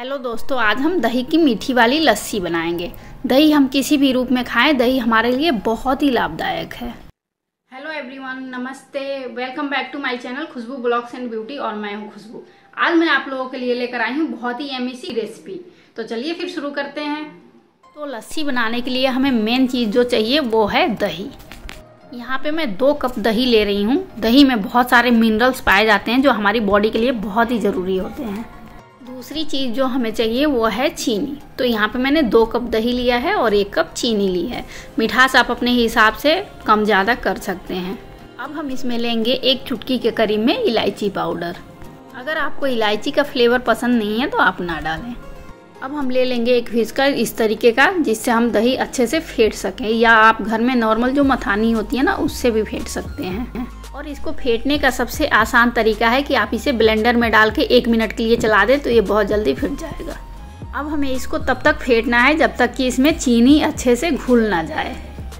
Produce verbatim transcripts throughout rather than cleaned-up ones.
Hello दोस्तों, आज हम दही की मीठी वाली लस्सी बनाएंगे। दही हम किसी भी रूप में खाएं, दही हमारे लिए बहुत ही लाभदायक है। हेलो एवरीवन, नमस्ते, welcome back to my channel Khushboo blogs and beauty. और मैं हूं खुशबू। आज मैं आप लोगों के लिए लेकर आई हूं बहुत ही यम्मी सी रेसिपी। तो चलिए फिर शुरू करते हैं। तो लस्सी बनाने के लिए हमें मेन चीज़ जो चाहिए वो है दही। यहाँ पे मैं दो कप दही ले रही हूँ। दही में बहुत सारे मिनरल्स पाए जाते हैं जो हमारी बॉडी के लिए बहुत ही ज़रूरी होते हैं। दूसरी चीज़ जो हमें चाहिए वो है चीनी। तो यहाँ पे मैंने दो कप दही लिया है और एक कप चीनी ली है। मिठास आप अपने हिसाब से कम ज़्यादा कर सकते हैं। अब हम इसमें लेंगे एक चुटकी के करीब में इलायची पाउडर। अगर आपको इलायची का फ्लेवर पसंद नहीं है तो आप ना डालें। अब हम ले लेंगे एक व्हिस्कर इस तरीके का, जिससे हम दही अच्छे से फेंट सकें, या आप घर में नॉर्मल जो मथानी होती है ना उससे भी फेंट सकते हैं। और इसको फेंटने का सबसे आसान तरीका है कि आप इसे ब्लेंडर में डाल के एक मिनट के लिए चला दें तो ये बहुत जल्दी फेंट जाएगा। अब हमें इसको तब तक फेंटना है जब तक कि इसमें चीनी अच्छे से घुल ना जाए।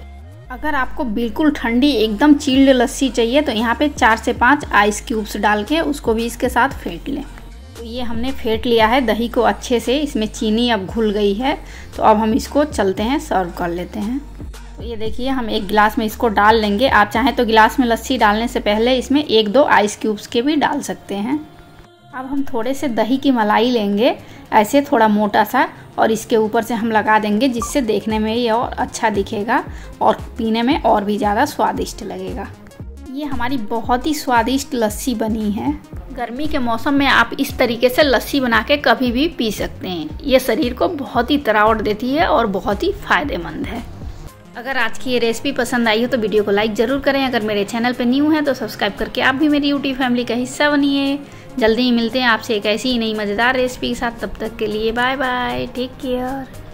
अगर आपको बिल्कुल ठंडी एकदम चिल्ड लस्सी चाहिए तो यहाँ पे चार से पाँच आइस क्यूब्स डाल के उसको भी इसके साथ फेंट लें। तो ये हमने फेंट लिया है दही को अच्छे से, इसमें चीनी अब घुल गई है। तो अब हम इसको चलते हैं सर्व कर लेते हैं। तो ये देखिए, हम एक गिलास में इसको डाल लेंगे। आप चाहें तो गिलास में लस्सी डालने से पहले इसमें एक दो आइस क्यूब्स के भी डाल सकते हैं। अब हम थोड़े से दही की मलाई लेंगे, ऐसे थोड़ा मोटा सा, और इसके ऊपर से हम लगा देंगे, जिससे देखने में ये और अच्छा दिखेगा और पीने में और भी ज़्यादा स्वादिष्ट लगेगा। ये हमारी बहुत ही स्वादिष्ट लस्सी बनी है। गर्मी के मौसम में आप इस तरीके से लस्सी बना के कभी भी पी सकते हैं। ये शरीर को बहुत ही तरावट देती है और बहुत ही फायदेमंद है। अगर आज की ये रेसिपी पसंद आई हो तो वीडियो को लाइक ज़रूर करें। अगर मेरे चैनल पर न्यू हैं तो सब्सक्राइब करके आप भी मेरी यूट्यूब फैमिली का हिस्सा बनिए। जल्दी ही मिलते हैं आपसे एक ऐसी ही नई मज़ेदार रेसिपी के साथ। तब तक के लिए बाय बाय, टेक केयर।